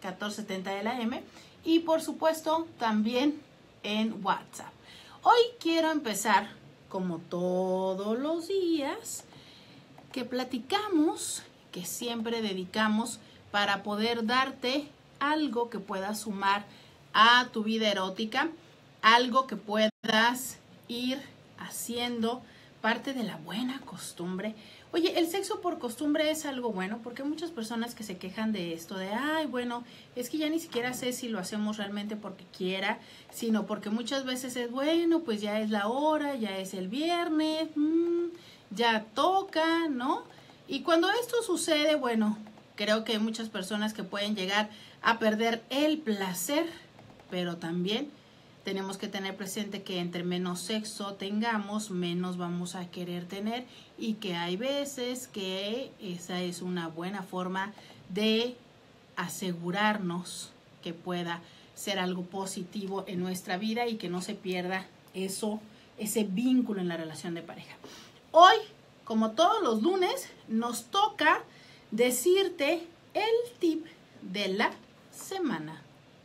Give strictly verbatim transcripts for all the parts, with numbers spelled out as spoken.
catorce setenta de la eme y por supuesto también en WhatsApp. Hoy quiero empezar, como todos los días, que platicamos, que siempre dedicamos para poder darte algo que pueda sumar a tu vida erótica, algo que puedas ir haciendo parte de la buena costumbre. Oye, el sexo por costumbre es algo bueno, porque hay muchas personas que se quejan de esto, de, ay, bueno, es que ya ni siquiera sé si lo hacemos realmente porque quiera, sino porque muchas veces es, bueno, pues ya es la hora, ya es el viernes, mmm, ya toca, ¿no? Y cuando esto sucede, bueno, creo que hay muchas personas que pueden llegar a perder el placer, pero también tenemos que tener presente que entre menos sexo tengamos, menos vamos a querer tener y que hay veces que esa es una buena forma de asegurarnos que pueda ser algo positivo en nuestra vida y que no se pierda eso, ese vínculo en la relación de pareja. Hoy, como todos los lunes, nos toca decirte el tip de la semana.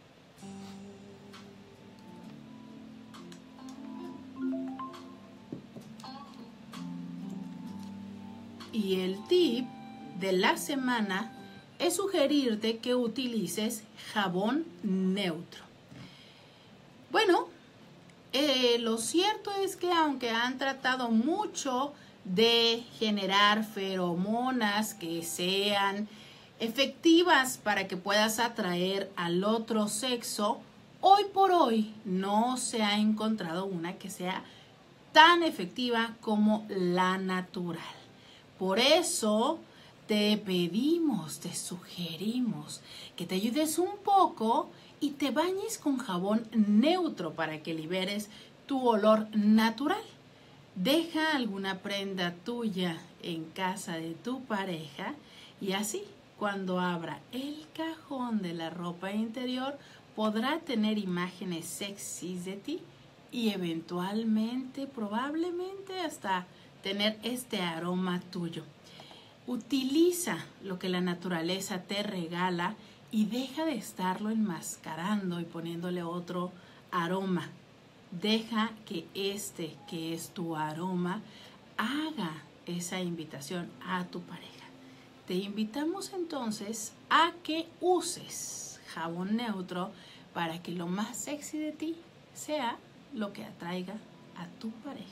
Y el tip de la semana es sugerirte que utilices jabón neutro. Bueno, eh, lo cierto es que aunque han tratado mucho de generar feromonas que sean efectivas para que puedas atraer al otro sexo, hoy por hoy no se ha encontrado una que sea tan efectiva como la natural. Por eso te pedimos, te sugerimos que te ayudes un poco y te bañes con jabón neutro para que liberes tu olor natural. Deja alguna prenda tuya en casa de tu pareja y así, cuando abra el cajón de la ropa interior, podrá tener imágenes sexys de ti y eventualmente, probablemente hasta tener este aroma tuyo. Utiliza lo que la naturaleza te regala y deja de estarlo enmascarando y poniéndole otro aroma. Deja que este, que es tu aroma, haga esa invitación a tu pareja. Te invitamos entonces a que uses jabón neutro para que lo más sexy de ti sea lo que atraiga a tu pareja.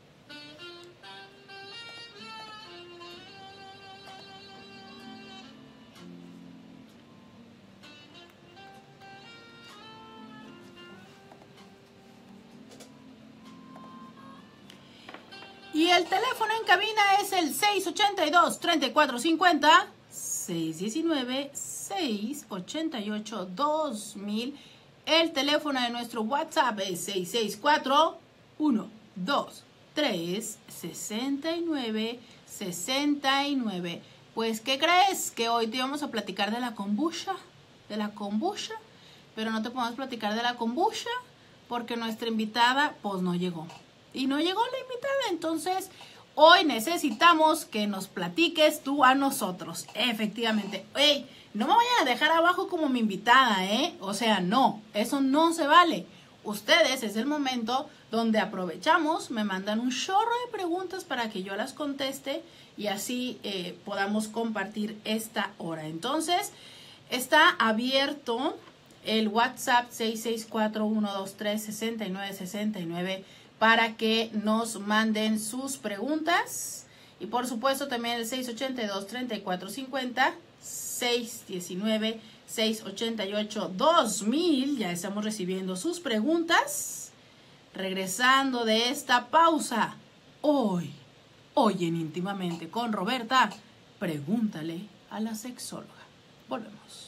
Y el teléfono en cabina es el seis ocho dos, tres cuatro cinco cero, seis uno nueve, seis ocho ocho, dos mil. El teléfono de nuestro WhatsApp es seis seis cuatro, uno dos tres, seis nueve seis nueve. Pues, ¿qué crees? Que hoy te íbamos a platicar de la kombucha, de la kombucha, pero no te podemos platicar de la kombucha porque nuestra invitada, pues, no llegó. Y no llegó la invitada, entonces hoy necesitamos que nos platiques tú a nosotros. Efectivamente, hey, no me vayan a dejar abajo como mi invitada, ¿eh? O sea, no, eso no se vale. Ustedes es el momento donde aprovechamos, me mandan un chorro de preguntas para que yo las conteste y así eh, podamos compartir esta hora. Entonces, está abierto el WhatsApp seis seis cuatro, uno dos tres, seis nueve seis nueve para que nos manden sus preguntas. Y por supuesto también el seis ocho dos, tres cuatro cinco cero, seis uno nueve, seis ocho ocho, dos mil. Ya estamos recibiendo sus preguntas. Regresando de esta pausa, hoy, hoy en Íntimamente con Roberta, pregúntale a la sexóloga. Volvemos.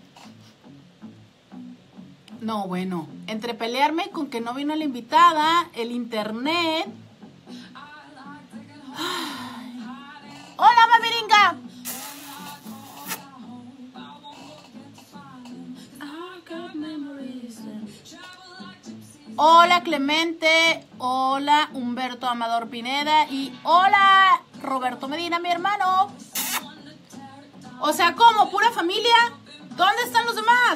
No, bueno, entre pelearme con que no vino la invitada, el internet. Ay. ¡Hola, mamiringa! Hola, Clemente. Hola, Humberto Amador Pineda. Y hola, Roberto Medina, mi hermano. O sea, ¿cómo? ¿Pura familia? ¿Dónde están los demás?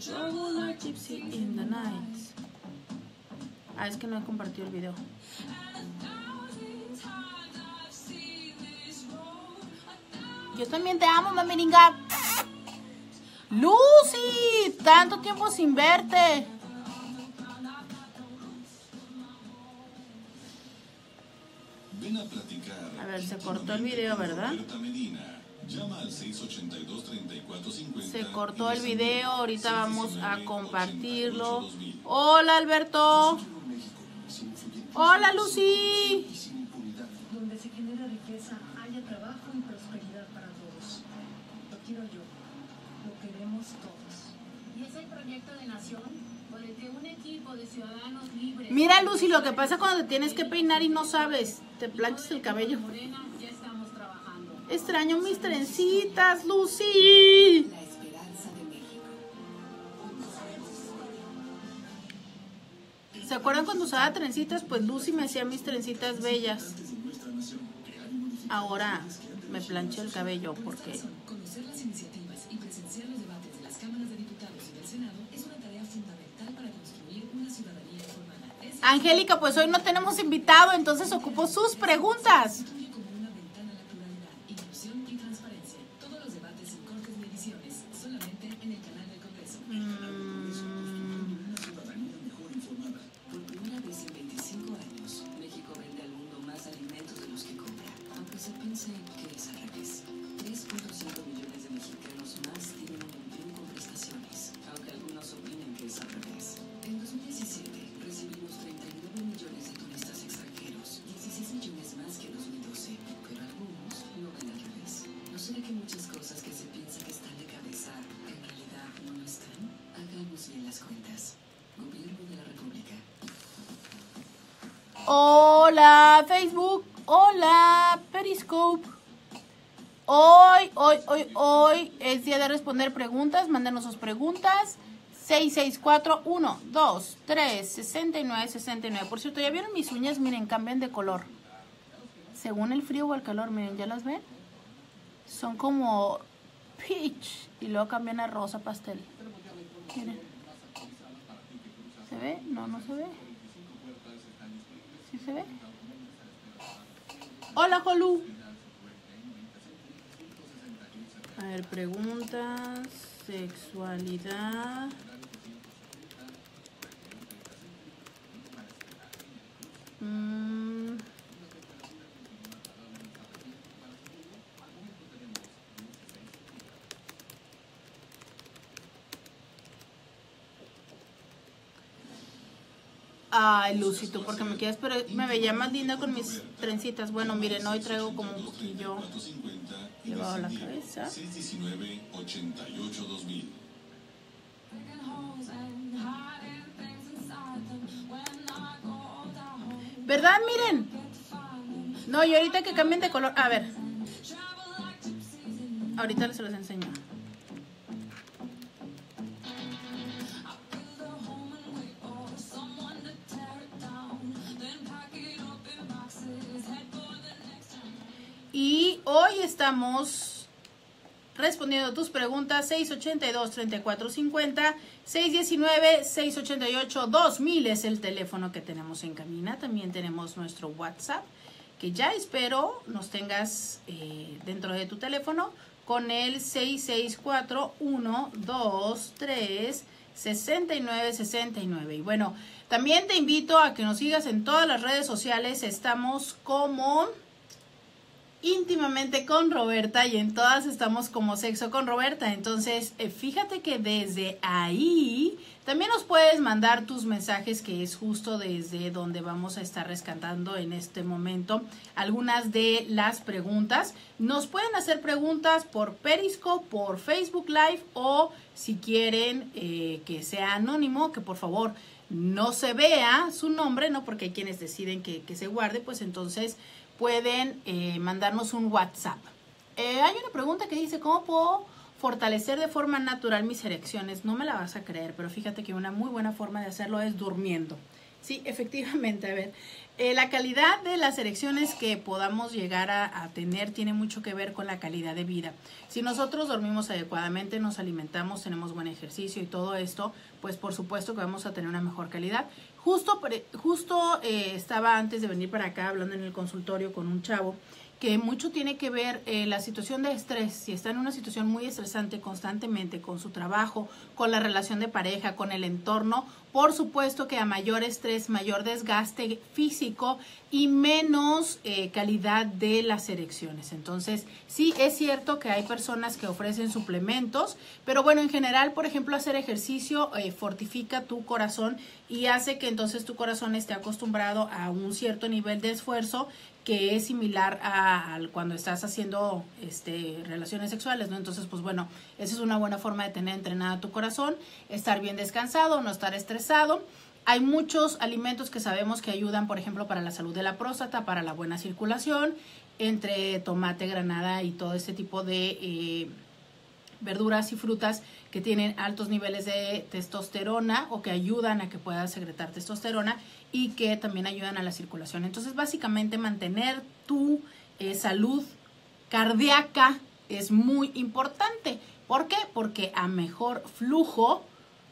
Travel like gypsy in the night. Ah, es que no he compartido el video. Yo también te amo, mamiringa. Lucy, tanto tiempo sin verte. Ven a platicar. A ver, se cortó el video, ¿verdad? Llama al seis ochenta y dos, treinta y cuatro cincuenta. Se cortó el video, ahorita vamos a compartirlo. Hola, Alberto. Hola, Lucy. Donde se genera riqueza, haya trabajo y prosperidad para todos. Lo quiero yo. Lo queremos todos. Y es el proyecto de nación por el que un equipo de ciudadanos libres... Mira, Lucy, lo que pasa cuando te tienes que peinar y no sabes, te planchas el cabello. Morena, ya estamos trabajando. Extraño mis trencitas, Lucy. La esperanza de México. ¿Se acuerdan cuando usaba trencitas? Pues Lucy me hacía mis trencitas bellas. Ahora me plancho el cabello porque... Conocer las iniciativas y presenciar los debates de las cámaras de diputados y del Senado es una tarea fundamental para construir una ciudadanía informada. Es Angélica, pues hoy no tenemos invitado, entonces ocupo sus preguntas. constituye como una ventana a la pluralidad, inclusión y transparencia. Todos los debates sin cortes ni ediciones, solamente en el canal del Congreso. Mm, Por primera vez en veinticinco años, México vende al mundo más alimentos de los que compra, aunque se piense que es al revés. tres punto cinco millones de mexicanos más tienen un empleo con prestaciones, aunque algunos opinen que es al revés. En dos mil diecisiete recibimos treinta y nueve millones de turistas extranjeros, dieciséis millones más que en dos mil doce, pero algunos lo ven al revés. ¿No será que muchas cosas que se piensa que están de cabeza en realidad no lo están? Hagamos bien las cuentas. Gobierno de la República. Hola, Facebook. Hola, Periscope. Hoy, hoy, hoy, hoy es día de responder preguntas. Mándenos sus preguntas. seis seis cuatro, uno, dos, tres, seis nueve, seis nueve. Por cierto, ¿ya vieron mis uñas? Miren, cambian de color. Según el frío o el calor, miren, ¿ya las ven? Son como peach y luego cambian a rosa pastel. Miren. ¿Se ve? No, no se ve. ¿Sí se ve? Hola, Jolu. A ver, preguntas, sexualidad. Mm. Ay, Lucy, tú porque me quieres, pero me veía más linda con mis trencitas. Bueno, miren, hoy traigo como un poquillo llevado la cabeza. seis diecinueve, ochenta y ocho, dos mil. ¿Verdad? Miren. No, y ahorita que cambien de color. A ver. Ahorita se los enseño. Y hoy estamos respondiendo a tus preguntas. Seis ochenta y dos, treinta y cuatro cincuenta, seis diecinueve, seis ochenta y ocho, dos mil es el teléfono que tenemos en cabina. También tenemos nuestro WhatsApp, que ya espero nos tengas eh, dentro de tu teléfono, con el seis seis cuatro, uno, dos, tres, seis nueve, seis nueve. Y bueno, también te invito a que nos sigas en todas las redes sociales. Estamos como Íntimamente con Roberta y en todas estamos como Sexo con Roberta. Entonces, eh, fíjate que desde ahí también nos puedes mandar tus mensajes, que es justo desde donde vamos a estar rescatando en este momento algunas de las preguntas. Nos pueden hacer preguntas por Periscope, por Facebook Live, o si quieren eh, que sea anónimo, que por favor no se vea su nombre, ¿no? Porque hay quienes deciden que, que se guarde, pues entonces pueden eh, mandarnos un WhatsApp. Eh, hay una pregunta que dice, ¿cómo puedo fortalecer de forma natural mis erecciones? No me la vas a creer, pero fíjate que una muy buena forma de hacerlo es durmiendo. Sí, efectivamente, a ver, eh, la calidad de las erecciones que podamos llegar a, a tener tiene mucho que ver con la calidad de vida. Si nosotros dormimos adecuadamente, nos alimentamos, tenemos buen ejercicio y todo esto, pues por supuesto que vamos a tener una mejor calidad. Justo, justo eh, estaba antes de venir para acá hablando en el consultorio con un chavo que mucho tiene que ver eh, la situación de estrés. Si está en una situación muy estresante constantemente con su trabajo, con la relación de pareja, con el entorno, por supuesto que a mayor estrés, mayor desgaste físico y menos eh, calidad de las erecciones. Entonces, sí es cierto que hay personas que ofrecen suplementos, pero bueno, en general, por ejemplo, hacer ejercicio eh, fortifica tu corazón y hace que entonces tu corazón esté acostumbrado a un cierto nivel de esfuerzo que es similar a, a cuando estás haciendo este, relaciones sexuales, ¿no? Entonces, pues bueno, esa es una buena forma de tener entrenado tu corazón, estar bien descansado, no estar estresado. Hay muchos alimentos que sabemos que ayudan, por ejemplo, para la salud de la próstata, para la buena circulación, entre tomate, granada y todo este tipo de eh, verduras y frutas que tienen altos niveles de testosterona o que ayudan a que puedas secretar testosterona y que también ayudan a la circulación. Entonces, básicamente, mantener tu eh, salud cardíaca es muy importante. ¿Por qué? Porque a mejor flujo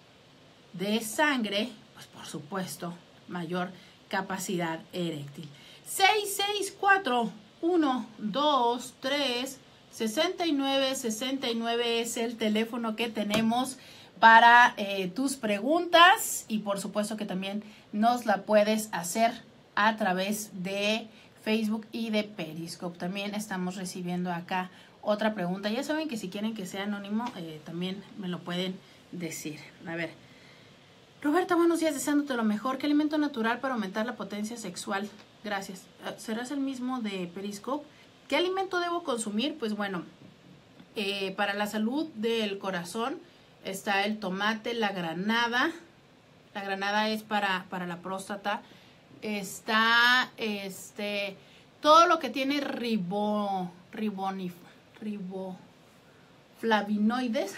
de sangre, pues por supuesto, mayor capacidad eréctil. seis seis cuatro, uno, dos, tres, sesenta y nueve sesenta y nueve es el teléfono que tenemos para eh, tus preguntas y por supuesto que también nos la puedes hacer a través de Facebook y de Periscope. También estamos recibiendo acá otra pregunta. Ya saben que si quieren que sea anónimo, eh, también me lo pueden decir. A ver, Roberta, buenos días, deseándote lo mejor. ¿Qué alimento natural para aumentar la potencia sexual? Gracias. ¿Serás el mismo de Periscope? ¿Qué alimento debo consumir? Pues bueno, eh, para la salud del corazón está el tomate, la granada. La granada es para, para la próstata. Está este todo lo que tiene ribo, ribonif, riboflavinoides.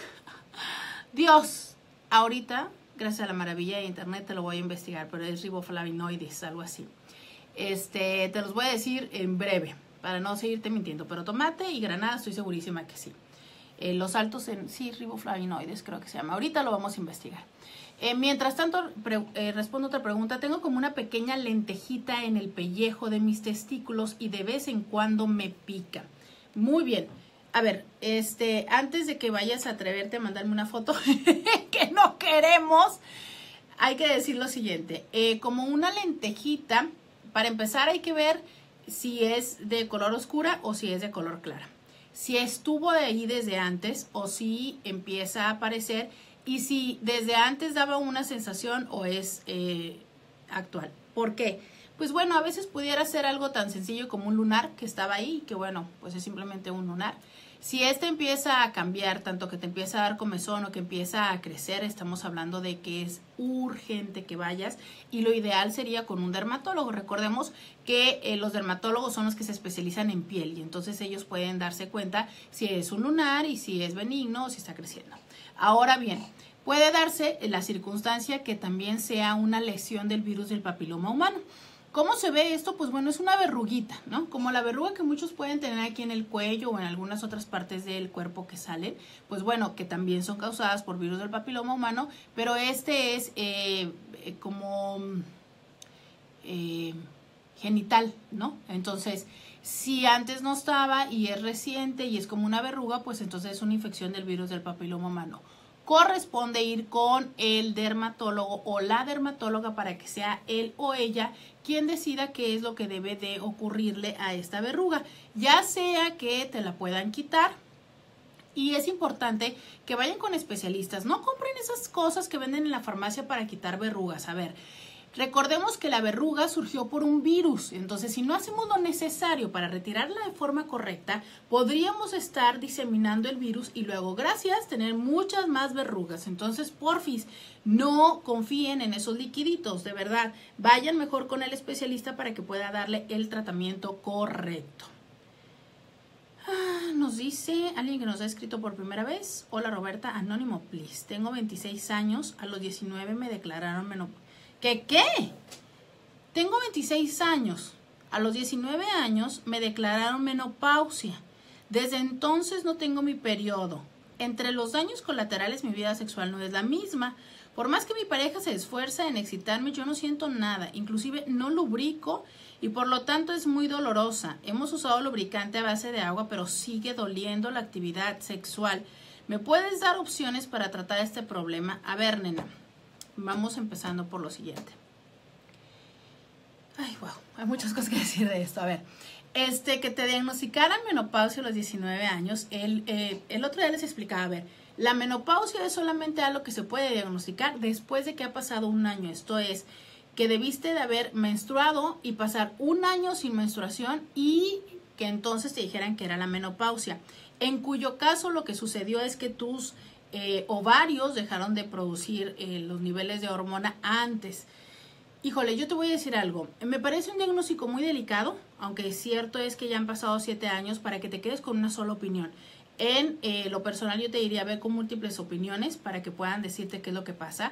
Dios, ahorita, gracias a la maravilla de internet, te lo voy a investigar, pero es riboflavinoides, algo así. Este, te los voy a decir en breve, para no seguirte mintiendo, pero tomate y granada estoy segurísima que sí. Eh, los altos en, sí, riboflavinoides creo que se llama. Ahorita lo vamos a investigar. Eh, mientras tanto, pre, eh, respondo otra pregunta. Tengo como una pequeña lentejita en el pellejo de mis testículos y de vez en cuando me pica. Muy bien. A ver, este, antes de que vayas a atreverte a mandarme una foto que no queremos, hay que decir lo siguiente. Eh, como una lentejita, para empezar hay que ver si es de color oscura o si es de color clara. Si estuvo de ahí desde antes o si empieza a aparecer y si desde antes daba una sensación o es eh, actual. ¿Por qué? Pues bueno, a veces pudiera ser algo tan sencillo como un lunar que estaba ahí, que bueno, pues es simplemente un lunar. Si este empieza a cambiar, tanto que te empieza a dar comezón o que empieza a crecer, estamos hablando de que es urgente que vayas y lo ideal sería con un dermatólogo. Recordemos que eh, los dermatólogos son los que se especializan en piel y entonces ellos pueden darse cuenta si es un lunar y si es benigno o si está creciendo. Ahora bien, puede darse la circunstancia que también sea una lesión del virus del papiloma humano. ¿Cómo se ve esto? Pues bueno, es una verruguita, ¿no? Como la verruga que muchos pueden tener aquí en el cuello o en algunas otras partes del cuerpo que salen, pues bueno, que también son causadas por virus del papiloma humano, pero este es eh, como eh, genital, ¿no? Entonces, si antes no estaba y es reciente y es como una verruga, pues entonces es una infección del virus del papiloma humano. Corresponde ir con el dermatólogo o la dermatóloga para que sea él o ella quien decida qué es lo que debe de ocurrirle a esta verruga, ya sea que te la puedan quitar. Y es importante que vayan con especialistas, no compren esas cosas que venden en la farmacia para quitar verrugas. A ver, recordemos que la verruga surgió por un virus, entonces si no hacemos lo necesario para retirarla de forma correcta, podríamos estar diseminando el virus y luego, gracias, tener muchas más verrugas. Entonces, porfis, no confíen en esos liquiditos, de verdad, vayan mejor con el especialista para que pueda darle el tratamiento correcto. Ah, nos dice alguien que nos ha escrito por primera vez. Hola Roberta, anónimo please, tengo veintiséis años, a los diecinueve me declararon menopausia. ¿Qué qué? tengo veintiséis años. A los diecinueve años me declararon menopausia. Desde entonces no tengo mi periodo. Entre los daños colaterales mi vida sexual no es la misma. Por más que mi pareja se esfuerza en excitarme, yo no siento nada. Inclusive no lubrico y por lo tanto es muy dolorosa. Hemos usado lubricante a base de agua, pero sigue doliendo la actividad sexual. ¿Me puedes dar opciones para tratar este problema? A ver, nena, vamos empezando por lo siguiente. Ay, wow, hay muchas cosas que decir de esto. A ver, este, que te diagnosticaran menopausia a los diecinueve años, el, eh, el otro día les explicaba, a ver, la menopausia es solamente algo que se puede diagnosticar después de que ha pasado un año. Esto es, que debiste de haber menstruado y pasar un año sin menstruación y que entonces te dijeran que era la menopausia. En cuyo caso lo que sucedió es que tus eh, ovarios dejaron de producir eh, los niveles de hormona antes. Híjole, yo te voy a decir algo. Me parece un diagnóstico muy delicado, aunque cierto es que ya han pasado siete años para que te quedes con una sola opinión. En eh, lo personal yo te diría, ve con múltiples opiniones para que puedan decirte qué es lo que pasa.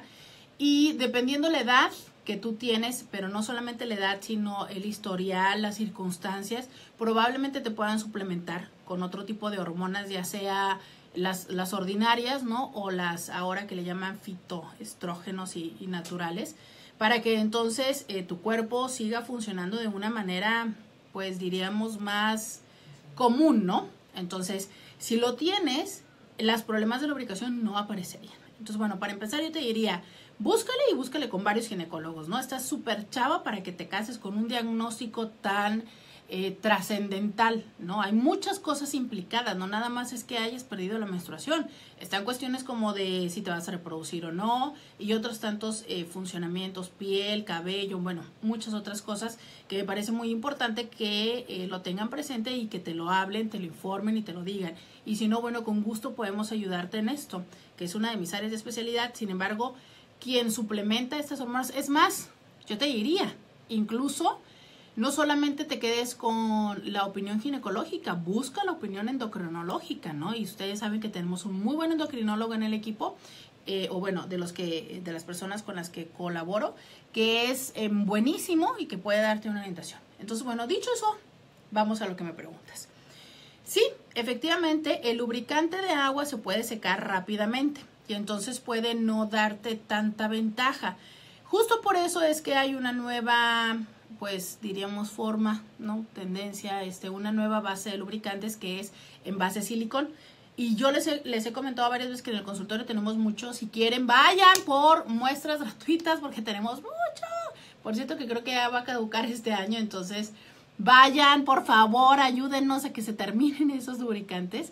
Y dependiendo la edad que tú tienes, pero no solamente la edad, sino el historial, las circunstancias, probablemente te puedan suplementar con otro tipo de hormonas, ya sea las, las ordinarias, ¿no? O las ahora que le llaman fitoestrógenos y, y naturales, para que entonces eh, tu cuerpo siga funcionando de una manera, pues diríamos, más común, ¿no? Entonces, si lo tienes, los problemas de lubricación no aparecerían. Entonces, bueno, para empezar yo te diría, búscale y búscale con varios ginecólogos, ¿no? Estás súper chava para que te cases con un diagnóstico tan eh, trascendental, ¿no? Hay muchas cosas implicadas, no nada más es que hayas perdido la menstruación. Están cuestiones como de si te vas a reproducir o no y otros tantos eh, funcionamientos, piel, cabello, bueno, muchas otras cosas que me parece muy importante que eh, lo tengan presente y que te lo hablen, te lo informen y te lo digan. Y si no, bueno, con gusto podemos ayudarte en esto, que es una de mis áreas de especialidad. Sin embargo, quien suplementa estas hormonas, es más, yo te diría, incluso no solamente te quedes con la opinión ginecológica, busca la opinión endocrinológica, ¿no? Y ustedes saben que tenemos un muy buen endocrinólogo en el equipo, eh, o bueno, de los que, de las personas con las que colaboro, que es eh, buenísimo y que puede darte una orientación. Entonces, bueno, dicho eso, vamos a lo que me preguntas. Sí, efectivamente, el lubricante de agua se puede secar rápidamente y entonces puede no darte tanta ventaja. Justo por eso es que hay una nueva, pues diríamos forma, ¿no? Tendencia, este, una nueva base de lubricantes que es en base silicón. Y yo les he, les he comentado varias veces que en el consultorio tenemos mucho. Si quieren, vayan por muestras gratuitas porque tenemos mucho. Por cierto que creo que ya va a caducar este año, entonces vayan, por favor, ayúdennos a que se terminen esos lubricantes.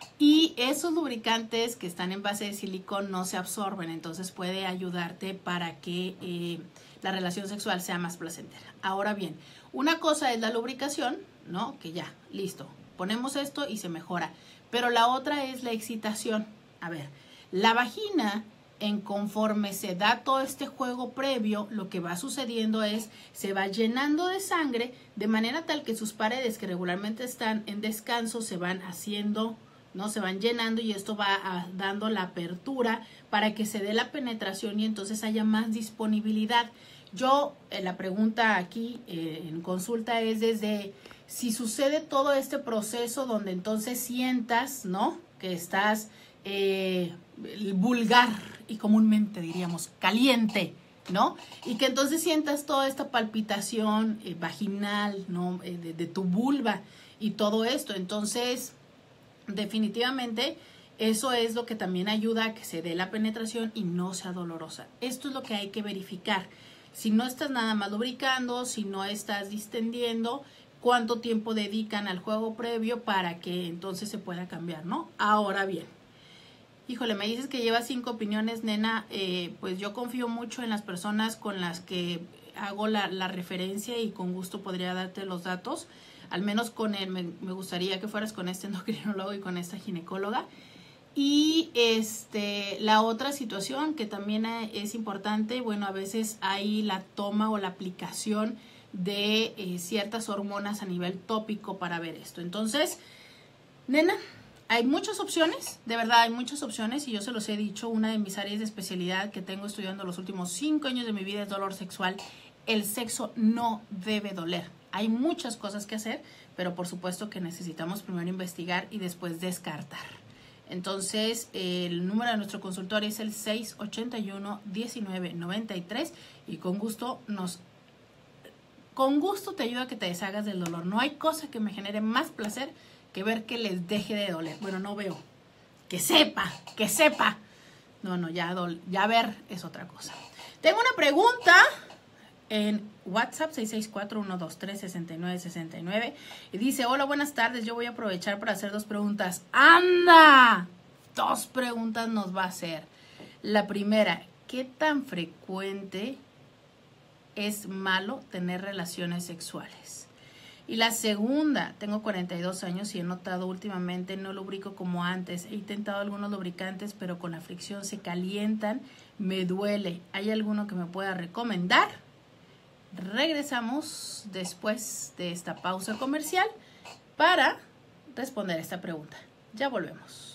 Y esos lubricantes que están en base de silicón no se absorben, entonces puede ayudarte para que eh, la relación sexual sea más placentera. Ahora bien, una cosa es la lubricación, ¿no? Que ya, listo, ponemos esto y se mejora. Pero la otra es la excitación. A ver, la vagina, en conforme se da todo este juego previo, lo que va sucediendo es, se va llenando de sangre, de manera tal que sus paredes que regularmente están en descanso se van haciendo, ¿no? Se van llenando y esto va a, dando la apertura para que se dé la penetración y entonces haya más disponibilidad. Yo, eh, la pregunta aquí eh, en consulta es desde si sucede todo este proceso donde entonces sientas, ¿no? Que estás eh, vulgar y comúnmente diríamos caliente, ¿no? Y que entonces sientas toda esta palpitación eh, vaginal, ¿no? Eh, de, de tu vulva y todo esto. Entonces, definitivamente eso es lo que también ayuda a que se dé la penetración y no sea dolorosa. Esto es lo que hay que verificar. Si no estás nada más lubricando, si no estás distendiendo, cuánto tiempo dedican al juego previo para que entonces se pueda cambiar, ¿no? Ahora bien, híjole, me dices que llevas cinco opiniones, nena, eh, pues yo confío mucho en las personas con las que hago la, la referencia y con gusto podría darte los datos. Al menos con él, me, me gustaría que fueras con este endocrinólogo y con esta ginecóloga. Y este, la otra situación que también es importante, bueno, a veces hay la toma o la aplicación de eh, ciertas hormonas a nivel tópico para ver esto. Entonces, nena, hay muchas opciones, de verdad hay muchas opciones y yo se los he dicho, una de mis áreas de especialidad que tengo estudiando los últimos cinco años de mi vida es dolor sexual el sexo no debe doler. Hay muchas cosas que hacer, pero por supuesto que necesitamos primero investigar y después descartar. Entonces, el número de nuestro consultorio es el seis ochenta y uno, diecinueve noventa y tres y con gusto nos con gusto te ayuda a que te deshagas del dolor. No hay cosa que me genere más placer que ver que les deje de doler. Bueno, no veo. Que sepa, que sepa. No, no, ya, ya ver es otra cosa. Tengo una pregunta en WhatsApp seis seis cuatro, uno dos tres, seis nueve seis nueve y dice, hola, buenas tardes, yo voy a aprovechar para hacer dos preguntas. ¡Anda! Dos preguntas nos va a hacer. La primera, ¿qué tan frecuente es malo tener relaciones sexuales? Y la segunda, tengo cuarenta y dos años y he notado últimamente no lubrico como antes. He intentado algunos lubricantes, pero con la fricción se calientan, me duele. ¿Hay alguno que me pueda recomendar? Regresamos después de esta pausa comercial para responder esta pregunta. Ya volvemos.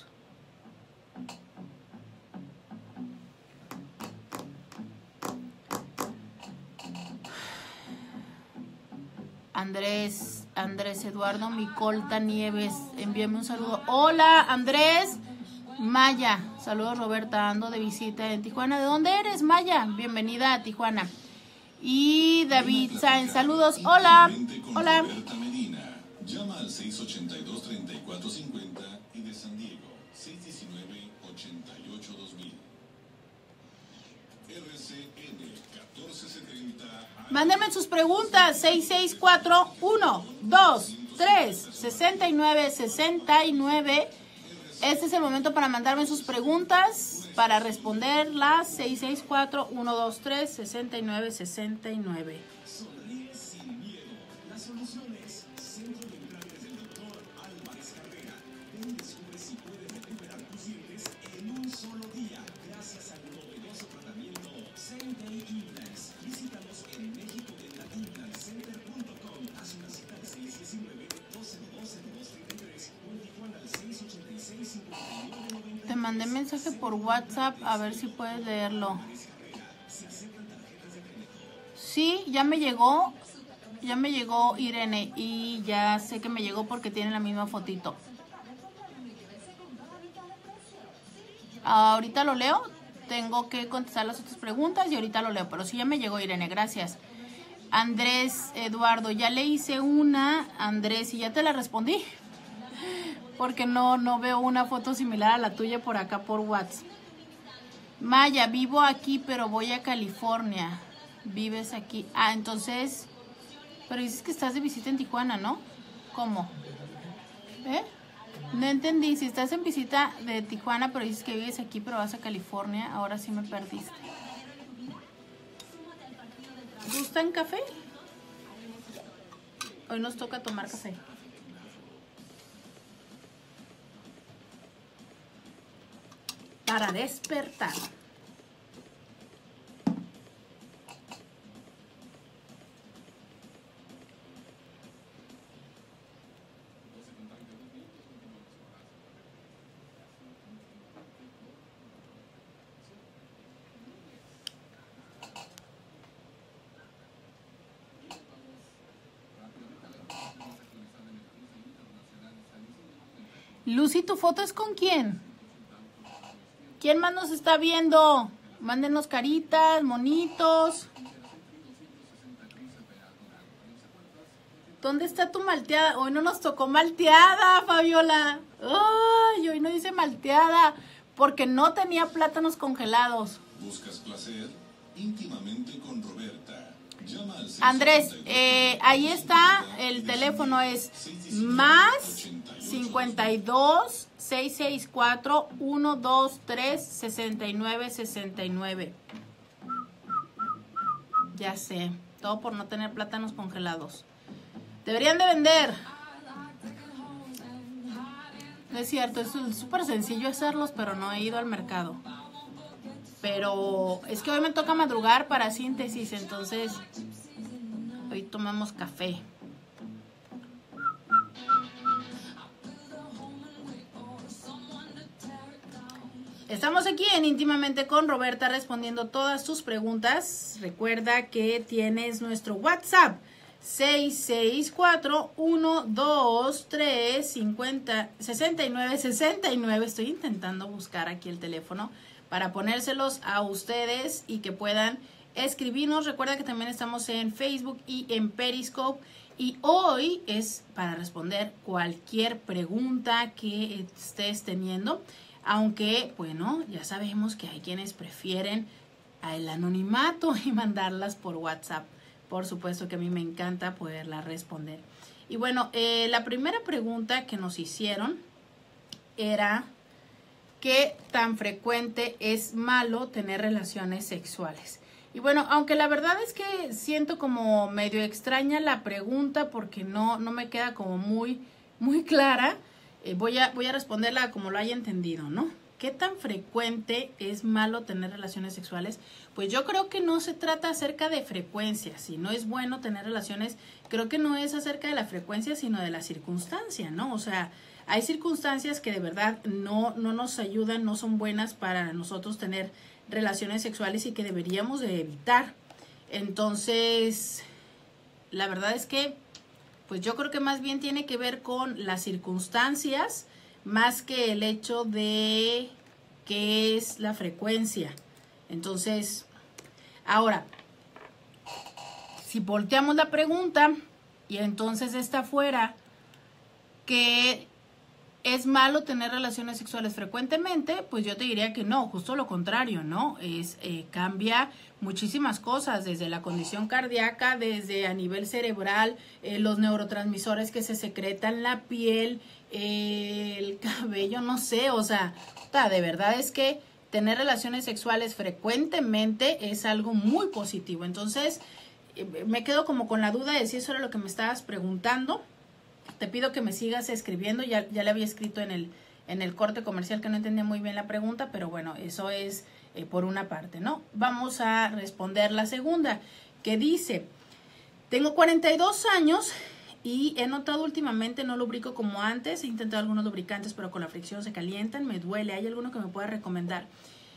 Andrés, Andrés Eduardo Micolta Nieves, envíame un saludo. Hola, Andrés. Maya, saludos Roberta, ando de visita en Tijuana. ¿De dónde eres, Maya? Bienvenida a Tijuana. Y David Sáenz, saludos. Hola, hola. Roberta Medina. Llama al seis ochenta y dos, treinta y cuatro cincuenta y de San Diego, seis diecinueve, ochenta y ocho, dos mil. R C N catorce setenta. Mándenme sus preguntas, seis seis cuatro, uno dos tres, seis nueve seis nueve. Este es el momento para mandarme sus preguntas, para responderlas, seis seis cuatro, uno dos tres, seis nueve seis nueve. Sonríe sin miedo. La solución es Centro de Implantes del doctor Álvarez Carrera. Ven y descubre si puedes recuperar tus dientes en un solo día, gracias al novedoso tratamiento Same-Day Implants. Visítanos en México Dental Implant Center punto com. Haz una cita al seis diecinueve, doce doce, dos treinta y tres o en Tijuana al seis ochenta y seis, cincuenta y nueve noventa y tres. Te mandé mensaje por WhatsApp, a ver si puedes leerlo. Sí, ya me llegó, ya me llegó Irene y ya sé que me llegó porque tiene la misma fotito. Ahorita lo leo, tengo que contestar las otras preguntas y ahorita lo leo, pero sí ya me llegó Irene, gracias. Andrés Eduardo, ya le hice una, Andrés, y ya te la respondí. Porque no, no veo una foto similar a la tuya por acá por WhatsApp. Maya, vivo aquí, pero voy a California. Vives aquí. Ah, entonces... Pero dices que estás de visita en Tijuana, ¿no? ¿Cómo? ¿Eh? No entendí. Si estás en visita de Tijuana, pero dices que vives aquí, pero vas a California, ahora sí me perdiste. ¿Gustan café? Hoy nos toca tomar café. Para despertar. Lucy, ¿tu foto es con quién? ¿Quién más nos está viendo? Mándenos caritas, monitos. ¿Dónde está tu malteada? Hoy no nos tocó malteada, Fabiola. Ay, hoy no dice malteada porque no tenía plátanos congelados. ¿Buscas placer? Íntimamente con Roberta. Llama al Andrés, eh, ahí está, el teléfono es más cincuenta y dos, seiscientos sesenta y cuatro, ciento veintitrés, sesenta y nueve sesenta y nueve. Ya sé, todo por no tener plátanos congelados. Deberían de vender. No es cierto, es súper sencillo hacerlos, pero no he ido al mercado. Pero es que hoy me toca madrugar para síntesis, entonces hoy tomamos café. Estamos aquí en Íntimamente con Roberta respondiendo todas tus preguntas. Recuerda que tienes nuestro WhatsApp seis seis cuatro, uno dos tres, cinco cero, seis nueve seis nueve. Estoy intentando buscar aquí el teléfono para ponérselos a ustedes y que puedan escribirnos. Recuerda que también estamos en Facebook y en Periscope. Y hoy es para responder cualquier pregunta que estés teniendo. Aunque, bueno, ya sabemos que hay quienes prefieren el anonimato y mandarlas por WhatsApp. Por supuesto que a mí me encanta poderla responder. Y bueno, eh, la primera pregunta que nos hicieron era ¿qué tan frecuente es malo tener relaciones sexuales? Y bueno, aunque la verdad es que siento como medio extraña la pregunta porque no, no me queda como muy, muy clara. Eh, voy a, voy a responderla como lo haya entendido, ¿no? ¿Qué tan frecuente es malo tener relaciones sexuales? Pues yo creo que no se trata acerca de frecuencia. Si no es bueno tener relaciones, creo que no es acerca de la frecuencia, sino de la circunstancia, ¿no? O sea, hay circunstancias que de verdad no, no nos ayudan, no son buenas para nosotros tener relaciones sexuales y que deberíamos de evitar. Entonces, la verdad es que pues yo creo que más bien tiene que ver con las circunstancias más que el hecho de qué es la frecuencia. Entonces, ahora, si volteamos la pregunta y entonces está fuera que es malo tener relaciones sexuales frecuentemente, pues yo te diría que no, justo lo contrario, ¿no? Es eh, cambia muchísimas cosas, desde la condición cardíaca, desde a nivel cerebral, eh, los neurotransmisores que se secretan, la piel, eh, el cabello, no sé, o sea, de verdad es que tener relaciones sexuales frecuentemente es algo muy positivo. Entonces, eh, me quedo como con la duda de si eso era lo que me estabas preguntando. Te pido que me sigas escribiendo, ya, ya le había escrito en el, en el corte comercial que no entendía muy bien la pregunta, pero bueno, eso es eh, por una parte, ¿no? Vamos a responder la segunda, que dice, tengo cuarenta y dos años y he notado últimamente no lubrico como antes, he intentado algunos lubricantes, pero con la fricción se calientan, me duele, ¿hay alguno que me pueda recomendar?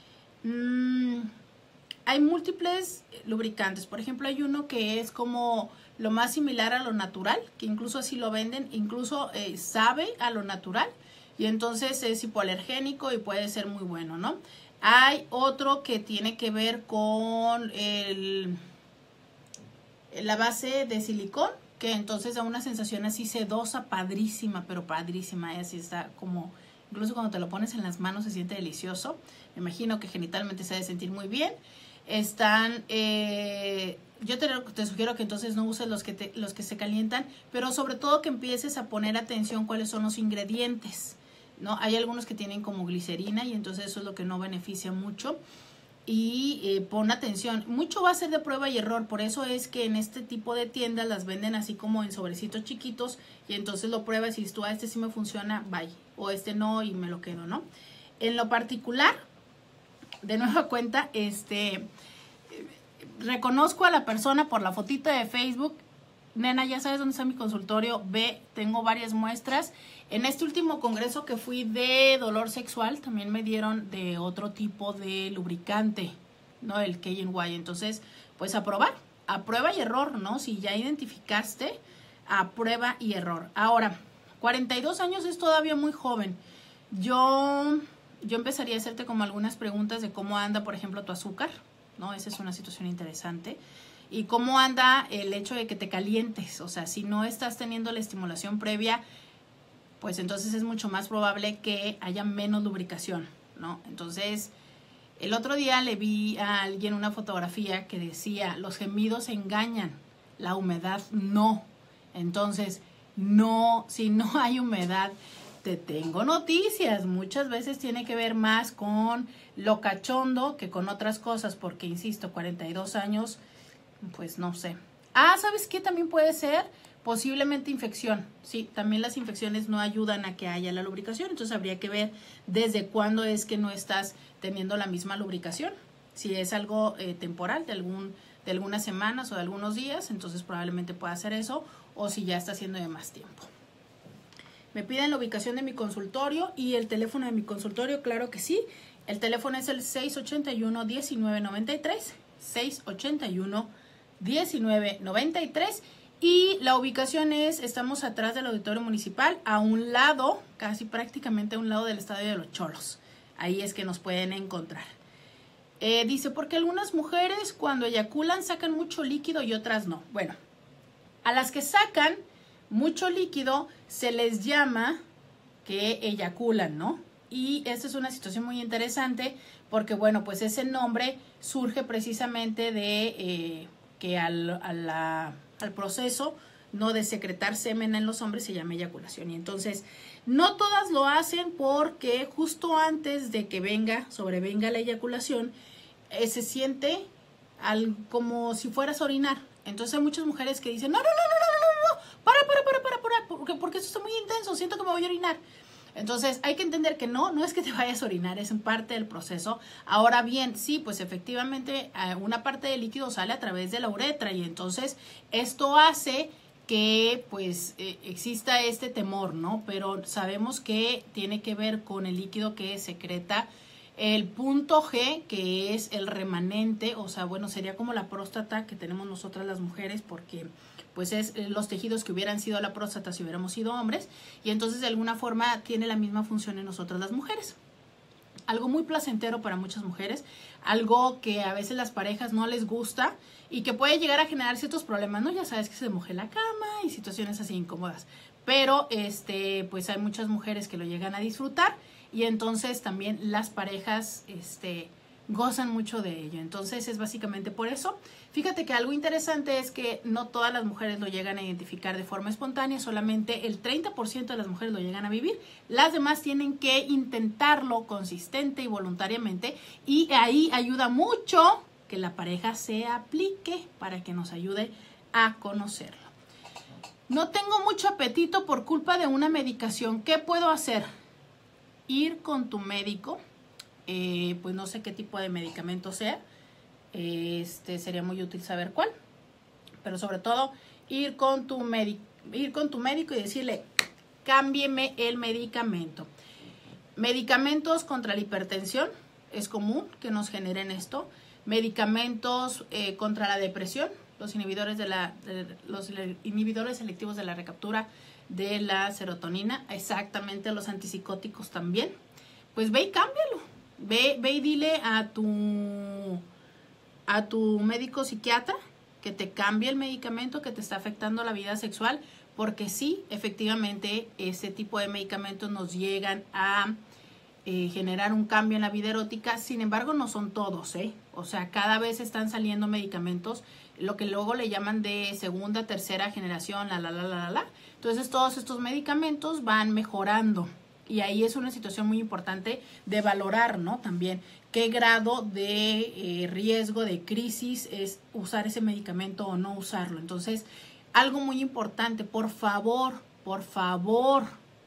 Mm, hay múltiples lubricantes, por ejemplo, hay uno que es como lo más similar a lo natural, que incluso así lo venden, incluso eh, sabe a lo natural y entonces es hipoalergénico y puede ser muy bueno, ¿no? Hay otro que tiene que ver con el, la base de silicón, que entonces da una sensación así sedosa, padrísima, pero padrísima, y así está como, incluso cuando te lo pones en las manos se siente delicioso. Me imagino que genitalmente se ha de sentir muy bien. Están, eh, yo te, te sugiero que entonces no uses los que, te, los que se calientan, pero sobre todo que empieces a poner atención cuáles son los ingredientes, ¿no? Hay algunos que tienen como glicerina y entonces eso es lo que no beneficia mucho. Y eh, pon atención, mucho va a ser de prueba y error, por eso es que en este tipo de tiendas las venden así como en sobrecitos chiquitos y entonces lo pruebas y dices tú, a este sí me funciona, bye, o este no y me lo quedo, ¿no? En lo particular, de nueva cuenta, este, reconozco a la persona por la fotito de Facebook. Nena, ya sabes dónde está mi consultorio, ve, tengo varias muestras. En este último congreso que fui de dolor sexual, también me dieron de otro tipo de lubricante, ¿no? El K and Y. Entonces, pues a probar, a prueba y error, ¿no? Si ya identificaste, a prueba y error. Ahora, cuarenta y dos años es todavía muy joven. Yo, yo empezaría a hacerte como algunas preguntas de cómo anda, por ejemplo, tu azúcar, ¿no? Esa es una situación interesante. Y cómo anda el hecho de que te calientes. O sea, si no estás teniendo la estimulación previa, pues entonces es mucho más probable que haya menos lubricación, ¿no? Entonces, el otro día le vi a alguien una fotografía que decía, los gemidos engañan, la humedad no. Entonces, no, si no hay humedad, te tengo noticias. Muchas veces tiene que ver más con lo cachondo que con otras cosas, porque, insisto, cuarenta y dos años, pues no sé. Ah, ¿sabes qué también puede ser? Posiblemente infección. Sí, también las infecciones no ayudan a que haya la lubricación. Entonces habría que ver desde cuándo es que no estás teniendo la misma lubricación. Si es algo eh, temporal, de, algún, de algunas semanas o de algunos días, entonces probablemente pueda ser eso. O si ya está haciendo de más tiempo. Me piden la ubicación de mi consultorio y el teléfono de mi consultorio, claro que sí. El teléfono es el seis ochenta y uno, diecinueve noventa y tres, seis ochenta y uno, diecinueve noventa y tres. Y la ubicación es, estamos atrás del Auditorio Municipal, a un lado, casi prácticamente a un lado del Estadio de los Cholos. Ahí es que nos pueden encontrar. Eh, dice, porque algunas mujeres cuando eyaculan sacan mucho líquido y otras no. Bueno, a las que sacan mucho líquido se les llama que eyaculan, ¿no? Y esta es una situación muy interesante porque, bueno, pues ese nombre surge precisamente de eh, que al, a la, al proceso, ¿no?, de secretar semen en los hombres se llama eyaculación. Y entonces, no todas lo hacen porque justo antes de que venga, sobrevenga la eyaculación, eh, se siente al, como si fueras a orinar. Entonces hay muchas mujeres que dicen, no, no, no, no, no, no, no, para, para, para, para, para, porque, porque esto está muy intenso, siento que me voy a orinar. Entonces hay que entender que no, no es que te vayas a orinar, es en parte del proceso. Ahora bien, sí, pues efectivamente una parte del líquido sale a través de la uretra y entonces esto hace que pues eh, exista este temor, ¿no? Pero sabemos que tiene que ver con el líquido que secreta el punto G, que es el remanente, o sea, bueno, sería como la próstata que tenemos nosotras las mujeres, porque pues es los tejidos que hubieran sido la próstata si hubiéramos sido hombres, y entonces de alguna forma tiene la misma función en nosotras las mujeres. Algo muy placentero para muchas mujeres, algo que a veces las parejas no les gusta y que puede llegar a generar ciertos problemas, ¿no? Ya sabes que se moje la cama y situaciones así incómodas, pero este, pues hay muchas mujeres que lo llegan a disfrutar y entonces también las parejas este, gozan mucho de ello. Entonces es básicamente por eso. Fíjate que algo interesante es que no todas las mujeres lo llegan a identificar de forma espontánea, solamente el treinta por ciento de las mujeres lo llegan a vivir, las demás tienen que intentarlo consistente y voluntariamente, y ahí ayuda mucho que la pareja se aplique para que nos ayude a conocerlo. No tengo mucho apetito por culpa de una medicación, ¿qué puedo hacer? Ir con tu médico, eh, pues no sé qué tipo de medicamento sea, este sería muy útil saber cuál, pero sobre todo ir con tu médico, ir con tu médico y decirle, cámbieme el medicamento. Medicamentos contra la hipertensión, es común que nos generen esto. Medicamentos eh, contra la depresión, los inhibidores de la, de, los inhibidores selectivos de la recaptura de la serotonina, exactamente, los antipsicóticos también. Pues ve y cámbialo, ve, ve y dile a tu a tu médico psiquiatra que te cambie el medicamento que te está afectando la vida sexual, porque sí, efectivamente, ese tipo de medicamentos nos llegan a eh, generar un cambio en la vida erótica. Sin embargo, no son todos, ¿eh? O sea, cada vez están saliendo medicamentos, lo que luego le llaman de segunda, tercera generación, la, la, la, la, la, la. Entonces, todos estos medicamentos van mejorando. Y ahí es una situación muy importante de valorar, ¿no? También qué grado de eh, riesgo de crisis es usar ese medicamento o no usarlo. Entonces, algo muy importante, por favor, por favor,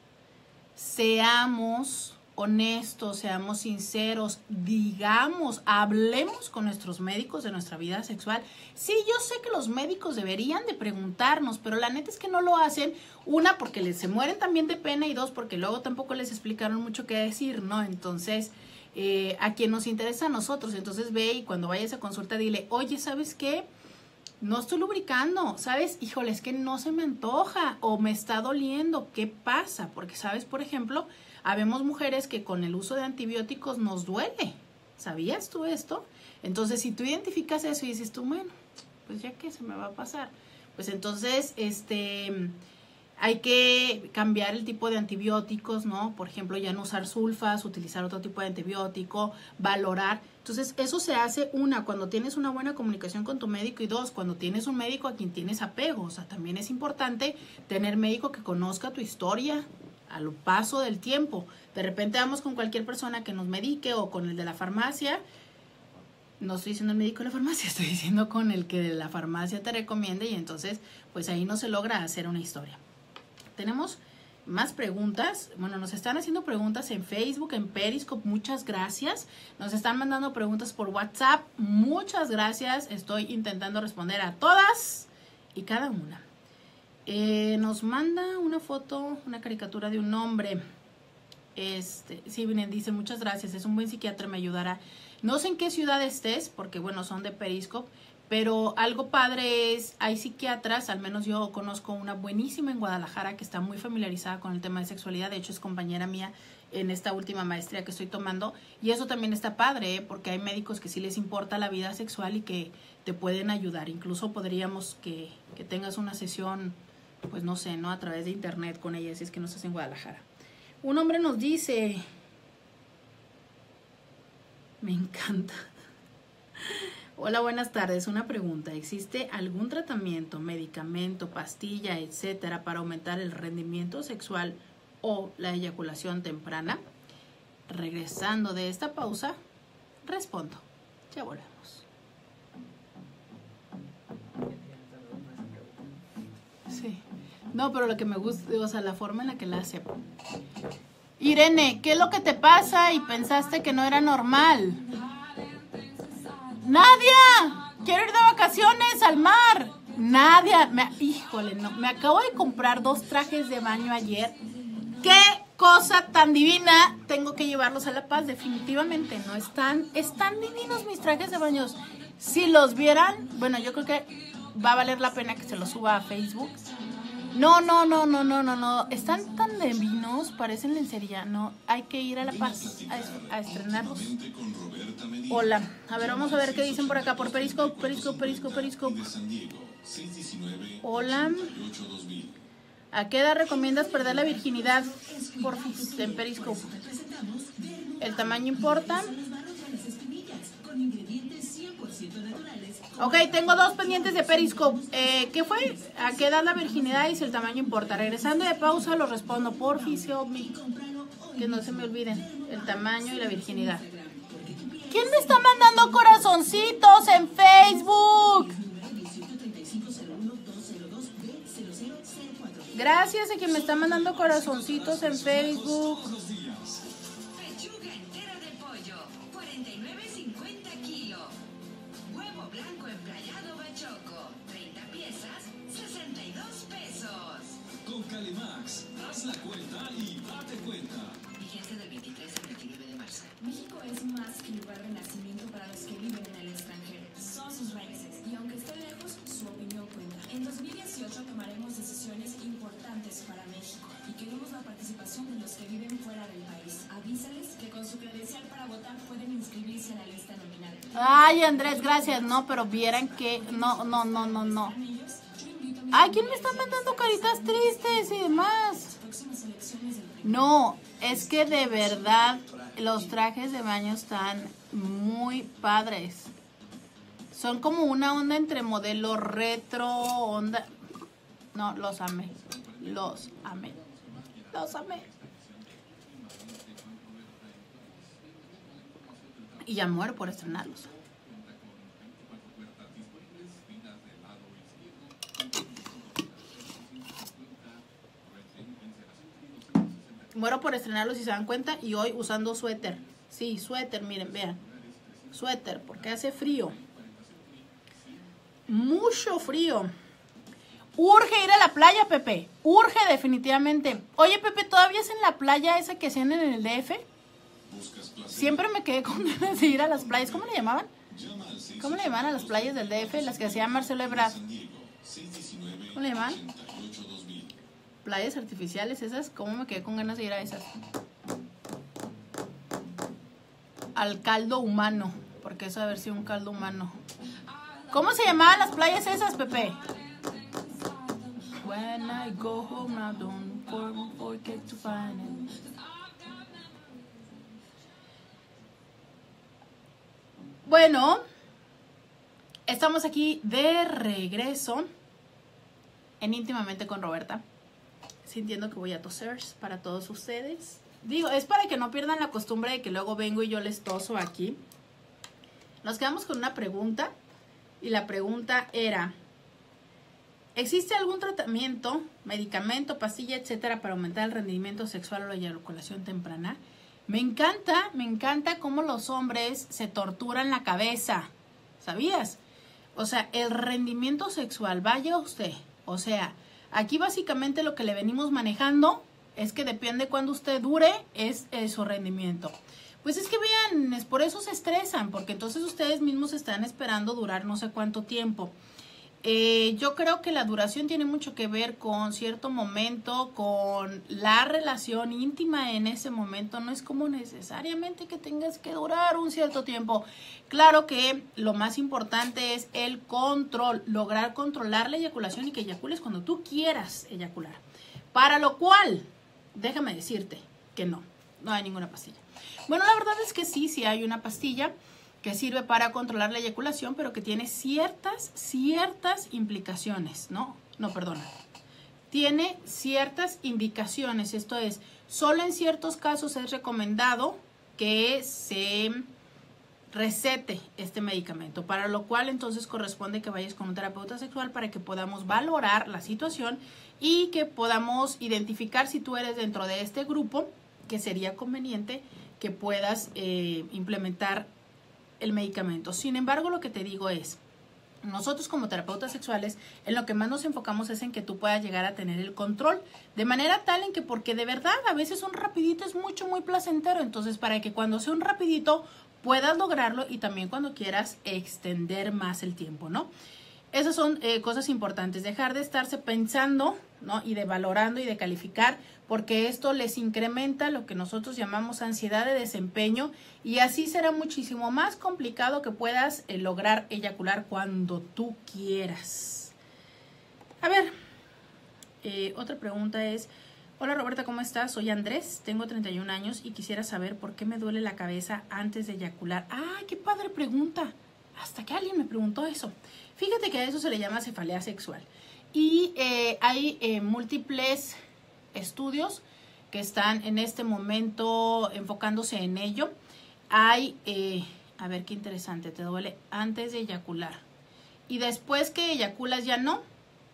seamos honestos, seamos sinceros, digamos, hablemos con nuestros médicos de nuestra vida sexual. Sí, yo sé que los médicos deberían de preguntarnos, pero la neta es que no lo hacen. Una, porque les se mueren también de pena, y dos, porque luego tampoco les explicaron mucho qué decir, ¿no? Entonces, eh, a quien nos interesa a nosotros, entonces ve y cuando vayas a consulta dile, oye, ¿sabes qué? No estoy lubricando, ¿sabes? Híjole, es que no se me antoja o me está doliendo. ¿Qué pasa? Porque, ¿sabes? Por ejemplo, habemos mujeres que con el uso de antibióticos nos duele. ¿Sabías tú esto? Entonces, si tú identificas eso y dices tú, bueno, pues ya que se me va a pasar, pues entonces, este, hay que cambiar el tipo de antibióticos, ¿no? Por ejemplo, ya no usar sulfas, utilizar otro tipo de antibiótico, valorar. Entonces, eso se hace, una, cuando tienes una buena comunicación con tu médico, y dos, cuando tienes un médico a quien tienes apego. O sea, también es importante tener médico que conozca tu historia al paso del tiempo. De repente vamos con cualquier persona que nos medique o con el de la farmacia. No estoy diciendo el médico de la farmacia, estoy diciendo con el que de la farmacia te recomiende, y entonces pues ahí no se logra hacer una historia. Tenemos más preguntas. Bueno, nos están haciendo preguntas en Facebook, en Periscope, muchas gracias. Nos están mandando preguntas por WhatsApp, muchas gracias. Estoy intentando responder a todas y cada una. Eh, nos manda una foto, una caricatura de un hombre. Este, sí, vienen, dice, muchas gracias, es un buen psiquiatra, me ayudará. No sé en qué ciudad estés, porque bueno, son de Periscope, pero algo padre es, hay psiquiatras, al menos yo conozco una buenísima en Guadalajara que está muy familiarizada con el tema de sexualidad, de hecho es compañera mía en esta última maestría que estoy tomando, y eso también está padre, ¿eh? Porque hay médicos que sí les importa la vida sexual y que te pueden ayudar. Incluso podríamos que, que tengas una sesión, pues no sé, ¿no? A través de internet con ella, si es que no estás en Guadalajara. Un hombre nos dice, me encanta. Hola, buenas tardes. Una pregunta. ¿Existe algún tratamiento, medicamento, pastilla, etcétera, para aumentar el rendimiento sexual o la eyaculación temprana? Regresando de esta pausa, respondo. Ya volvemos. Sí. No, pero lo que me gusta, o sea, la forma en la que la hace. Irene, ¿qué es lo que te pasa y pensaste que no era normal? Nadia, quiero ir de vacaciones al mar. Nadia, me, híjole, no, me acabo de comprar dos trajes de baño ayer. ¡Qué cosa tan divina! Tengo que llevarlos a La Paz, definitivamente. No están, están divinos mis trajes de baño. Si los vieran, bueno, yo creo que va a valer la pena que se los suba a Facebook. No, no, no, no, no, no, no. Están tan divinos, parecen lencería. No, hay que ir a La Paz a, a estrenarlos. Hola, a ver, vamos a ver qué dicen por acá, por Periscope, Periscope, Periscope, Periscope. Hola. ¿A qué edad recomiendas perder la virginidad? Por en Periscope. ¿El tamaño importa? Ok, tengo dos pendientes de Periscope. Eh, ¿Qué fue? ¿A qué edad la virginidad y si el tamaño importa? Regresando de pausa lo respondo. Porfis, que no se me olviden. El tamaño y la virginidad. ¿Quién me está mandando corazoncitos en Facebook? Gracias a quien me está mandando corazoncitos en Facebook. Pechuga entera de pollo, cuarenta y nueve cincuenta kilos. Huevo blanco emplayado bachoco, treinta piezas, sesenta y dos pesos. Con Calimax, haz la cuenta y date cuenta. Vigencia del veintitrés al veintinueve de marzo. México es más que lugar de nacimiento para los que viven en el extranjero. Son sus raíces y aunque esté lejos, su opinión cuenta. En dos mil dieciocho tomaremos decisiones importantes para México y queremos la participación de los que viven fuera del país. Avísales que con su credencial para votar pueden inscribirse en la lista nominal. Ay, Andrés, gracias. No, pero vieran que... No, no, no, no, no. Ay, ¿quién me está mandando caritas tristes y demás? No, es que de verdad los trajes de baño están muy padres. Son como una onda entre modelo retro, onda... No, los amé. Los amé. Los amé. Y ya muero por estrenarlos. Muero por estrenarlos si se dan cuenta. Y hoy usando suéter. Sí, suéter, miren, vean. Suéter, porque hace frío. Mucho frío. Urge ir a la playa, Pepe. Urge definitivamente. Oye, Pepe, ¿todavía es en la playa esa que hacían en el D F? Siempre me quedé con ganas de ir a las playas. ¿Cómo le llamaban? ¿Cómo le llamaban a las playas del D F? Las que hacía Marcelo Ebrard. ¿Cómo le llamaban? Playas artificiales esas. ¿Cómo me quedé con ganas de ir a esas? Al caldo humano. Porque eso debe haber sido un caldo humano. ¿Cómo se llamaban las playas esas, Pepe? When I go home now, don't forget to find it. Bueno, estamos aquí de regreso en Íntimamente con Roberta. Sintiendo que voy a toser para todos ustedes. Digo, es para que no pierdan la costumbre de que luego vengo y yo les toso aquí. Nos quedamos con una pregunta. Y la pregunta era: ¿existe algún tratamiento, medicamento, pastilla, etcétera, para aumentar el rendimiento sexual o la eyaculación temprana? Me encanta, me encanta cómo los hombres se torturan la cabeza. ¿Sabías? O sea, el rendimiento sexual, vaya usted. O sea, Aquí básicamente lo que le venimos manejando es que depende cuando usted dure, es, es su rendimiento. Pues es que vean, es por eso se estresan, porque entonces ustedes mismos están esperando durar no sé cuánto tiempo. Eh, yo creo que la duración tiene mucho que ver con cierto momento, con la relación íntima en ese momento. No es como necesariamente que tengas que durar un cierto tiempo. Claro que lo más importante es el control, lograr controlar la eyaculación y que eyacules cuando tú quieras eyacular. Para lo cual, déjame decirte que no, no hay ninguna pastilla. Bueno, la verdad es que sí, sí hay una pastilla que sirve para controlar la eyaculación, pero que tiene ciertas, ciertas implicaciones, ¿no? No, perdona. Tiene ciertas indicaciones, esto es, solo en ciertos casos es recomendado que se recete este medicamento, para lo cual entonces corresponde que vayas con un terapeuta sexual para que podamos valorar la situación y que podamos identificar si tú eres dentro de este grupo, que sería conveniente que puedas eh, implementar el medicamento. Sin embargo, lo que te digo es, nosotros como terapeutas sexuales, en lo que más nos enfocamos es en que tú puedas llegar a tener el control, de manera tal en que, porque de verdad, a veces un rapidito es mucho, muy placentero, entonces para que cuando sea un rapidito puedas lograrlo y también cuando quieras extender más el tiempo, ¿no? Esas son eh, cosas importantes, dejar de estarse pensando, ¿no? Y de valorando y de calificar, porque esto les incrementa lo que nosotros llamamos ansiedad de desempeño y así será muchísimo más complicado que puedas eh, lograr eyacular cuando tú quieras. A ver, eh, otra pregunta es, hola Roberta, ¿cómo estás? Soy Andrés, tengo treinta y un años y quisiera saber por qué me duele la cabeza antes de eyacular. ¡Ah, qué padre pregunta! Hasta que alguien me preguntó eso. Fíjate que a eso se le llama cefalea sexual. Y eh, hay eh, múltiples estudios que están en este momento enfocándose en ello. Hay, eh, a ver qué interesante, te duele antes de eyacular. Y después que eyaculas ya no.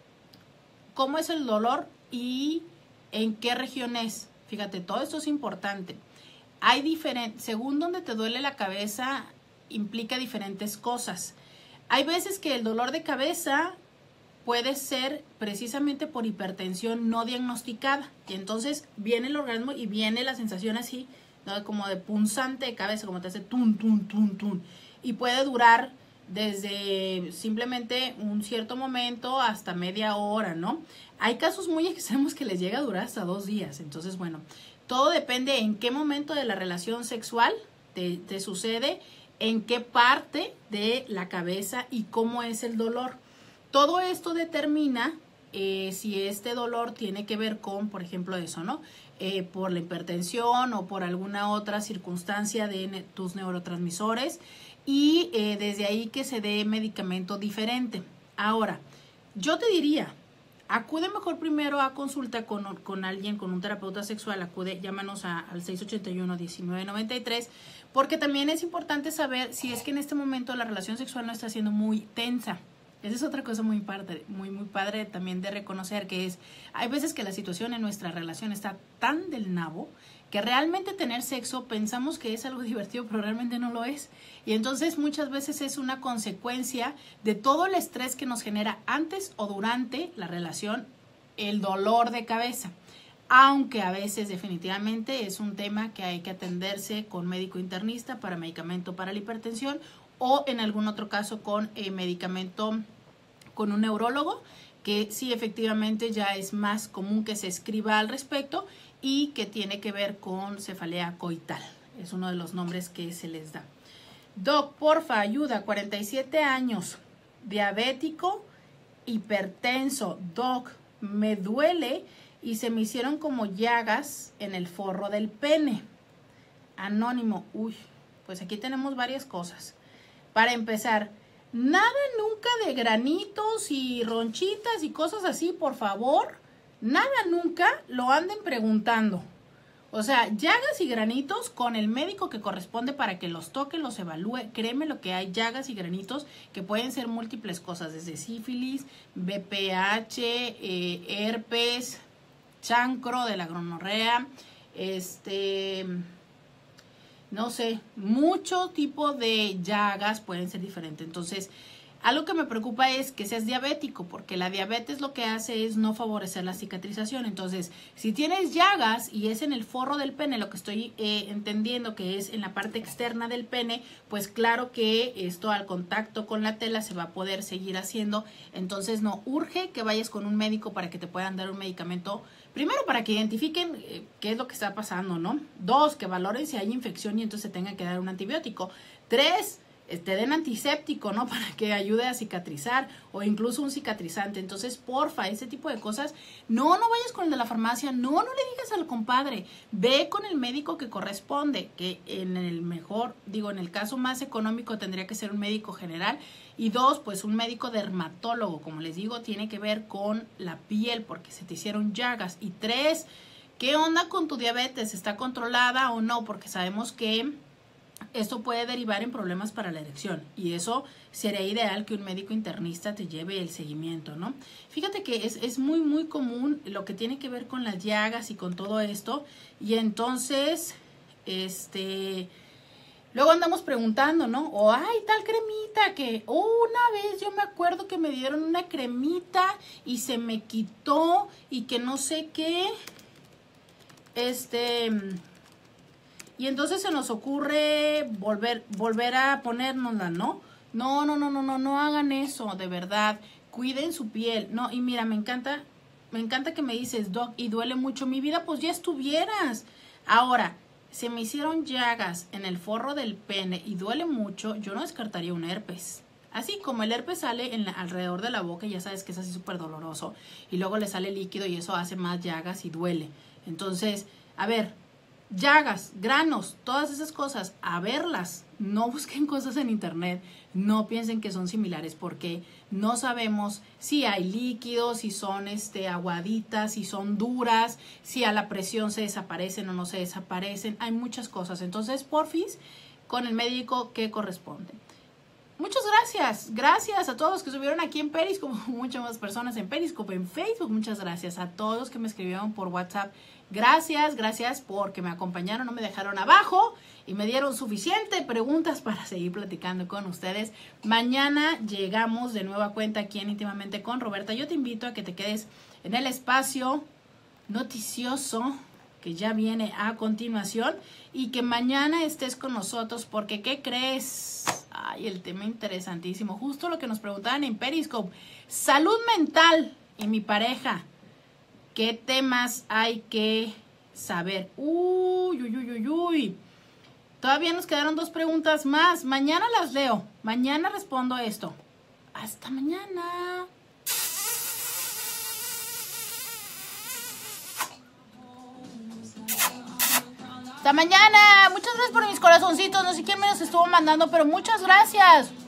¿Cómo es el dolor y en qué región es? Fíjate, todo esto es importante. Hay diferentes, según donde te duele la cabeza, implica diferentes cosas. Hay veces que el dolor de cabeza puede ser precisamente por hipertensión no diagnosticada. Y entonces viene el orgasmo y viene la sensación así, ¿no? Como de punzante de cabeza, como te hace tun, tun, tun, tun. Y puede durar desde simplemente un cierto momento hasta media hora, ¿no? Hay casos muy extremos que les llega a durar hasta dos días. Entonces, bueno, todo depende en qué momento de la relación sexual te, te sucede, en qué parte de la cabeza y cómo es el dolor. Todo esto determina eh, si este dolor tiene que ver con, por ejemplo, eso, ¿no? Eh, por la hipertensión o por alguna otra circunstancia de ne- tus neurotransmisores y eh, desde ahí que se dé medicamento diferente. Ahora, yo te diría, acude mejor primero a consulta con, con alguien, con un terapeuta sexual, acude, llámanos a, al seis ochenta y uno, diecinueve noventa y tres, porque también es importante saber si es que en este momento la relación sexual no está siendo muy tensa. Esa es otra cosa muy padre, muy, muy padre también de reconocer, que es, hay veces que la situación en nuestra relación está tan del nabo que realmente tener sexo pensamos que es algo divertido, pero realmente no lo es. Y entonces muchas veces es una consecuencia de todo el estrés que nos genera antes o durante la relación, el dolor de cabeza. Aunque a veces definitivamente es un tema que hay que atenderse con médico internista para medicamento para la hipertensión o en algún otro caso con eh, medicamento con un neurólogo, que sí efectivamente ya es más común que se escriba al respecto y que tiene que ver con cefalea coital. Es uno de los nombres que se les da. Doc, porfa, ayuda, cuarenta y siete años, diabético, hipertenso. Doc, me duele y se me hicieron como llagas en el forro del pene. Anónimo, uy, pues aquí tenemos varias cosas. Para empezar, nada nunca de granitos y ronchitas y cosas así, por favor. Nada nunca lo anden preguntando. O sea, llagas y granitos con el médico que corresponde para que los toque, los evalúe. Créeme lo que hay, llagas y granitos que pueden ser múltiples cosas, desde sífilis, B P H, eh, herpes, chancro de la gonorrea, este, no sé, mucho tipo de llagas pueden ser diferentes. Entonces, Algo que me preocupa es que seas diabético, porque la diabetes lo que hace es no favorecer la cicatrización. Entonces, si tienes llagas y es en el forro del pene, lo que estoy eh, entendiendo que es en la parte externa del pene, pues claro que esto al contacto con la tela se va a poder seguir haciendo. Entonces, no urge que vayas con un médico para que te puedan dar un medicamento. Primero, para que identifiquen eh, qué es lo que está pasando, ¿no? Dos, que valoren si hay infección y entonces se tengan que dar un antibiótico. Tres, te den antiséptico, ¿no? Para que ayude a cicatrizar o incluso un cicatrizante. Entonces, porfa, ese tipo de cosas, no, no vayas con el de la farmacia, no, no le digas al compadre, ve con el médico que corresponde, que en el mejor, digo, en el caso más económico tendría que ser un médico general. Y dos, pues un médico dermatólogo, como les digo, tiene que ver con la piel porque se te hicieron llagas. Y tres, ¿qué onda con tu diabetes? ¿Está controlada o no? Porque sabemos que esto puede derivar en problemas para la erección y eso sería ideal que un médico internista te lleve el seguimiento, ¿no? Fíjate que es, es muy, muy común lo que tiene que ver con las llagas y con todo esto y entonces, este, luego andamos preguntando, ¿no? O, ay, tal cremita que oh, una vez yo me acuerdo que me dieron una cremita y se me quitó y que no sé qué, este... Y entonces se nos ocurre volver, volver a ponérnosla, ¿no? No, no, no, no, no, no hagan eso, de verdad. Cuiden su piel. No, y mira, me encanta, me encanta que me dices, Doc, y duele mucho mi vida, pues ya estuvieras. Ahora, se me hicieron llagas en el forro del pene y duele mucho, yo no descartaría un herpes. Así como el herpes sale en la, alrededor de la boca, ya sabes que es así súper doloroso. Y luego le sale líquido y eso hace más llagas y duele. Entonces, a ver, llagas, granos, todas esas cosas, a verlas. No busquen cosas en internet, no piensen que son similares porque no sabemos si hay líquidos, si son este, aguaditas, si son duras, si a la presión se desaparecen o no se desaparecen. Hay muchas cosas. Entonces, porfis, con el médico que corresponde. Muchas gracias. Gracias a todos que estuvieron aquí en Periscope, muchas más personas en Periscope, en Facebook. Muchas gracias a todos que me escribieron por WhatsApp. Gracias, gracias porque me acompañaron, no me dejaron abajo y me dieron suficiente preguntas para seguir platicando con ustedes. Mañana llegamos de nueva cuenta aquí en Íntimamente con Roberta. Yo te invito a que te quedes en el espacio noticioso que ya viene a continuación y que mañana estés con nosotros porque ¿qué crees? Ay, el tema interesantísimo, justo lo que nos preguntaban en Periscope, salud mental y mi pareja. ¿Qué temas hay que saber? Uy, uy, uy, uy, uy. Todavía nos quedaron dos preguntas más. Mañana las leo. Mañana respondo esto. Hasta mañana. Hasta mañana. Muchas gracias por mis corazoncitos. No sé quién me los estuvo mandando, pero muchas gracias.